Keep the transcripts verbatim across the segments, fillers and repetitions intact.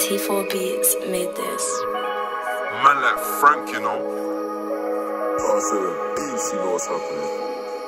T four our Beats made this. Man like Frank, you know. Oh, so the beats, you know what's happening.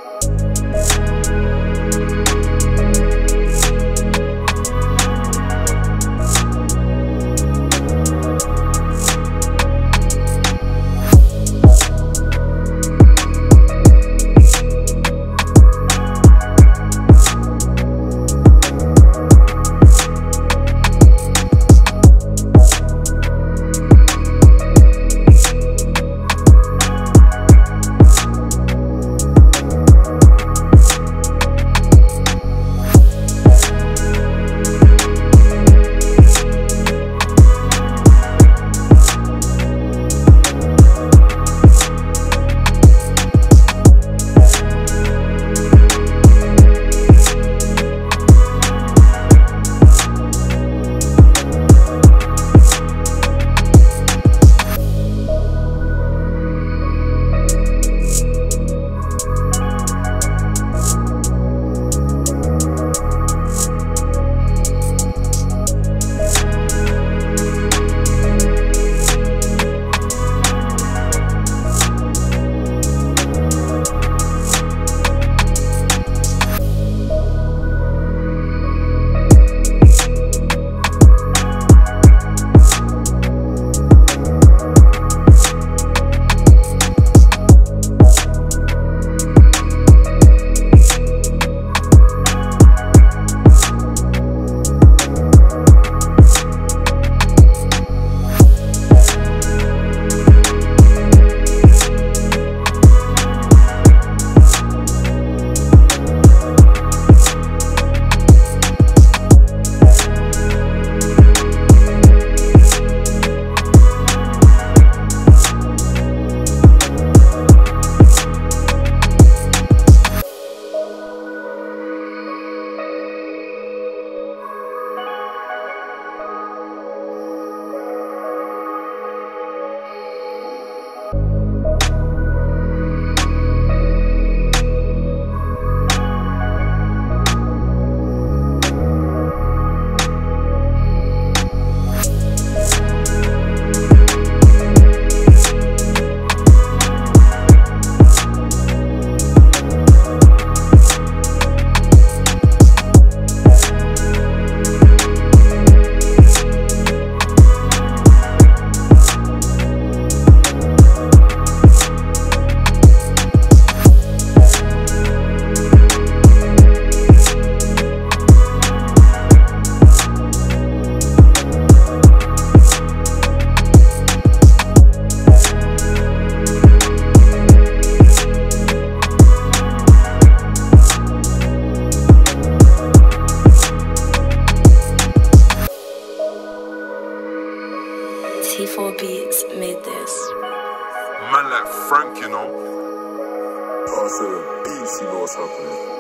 T four our Beats made this. Man like Frank, you know. Oh, so the beats, you know what's happening.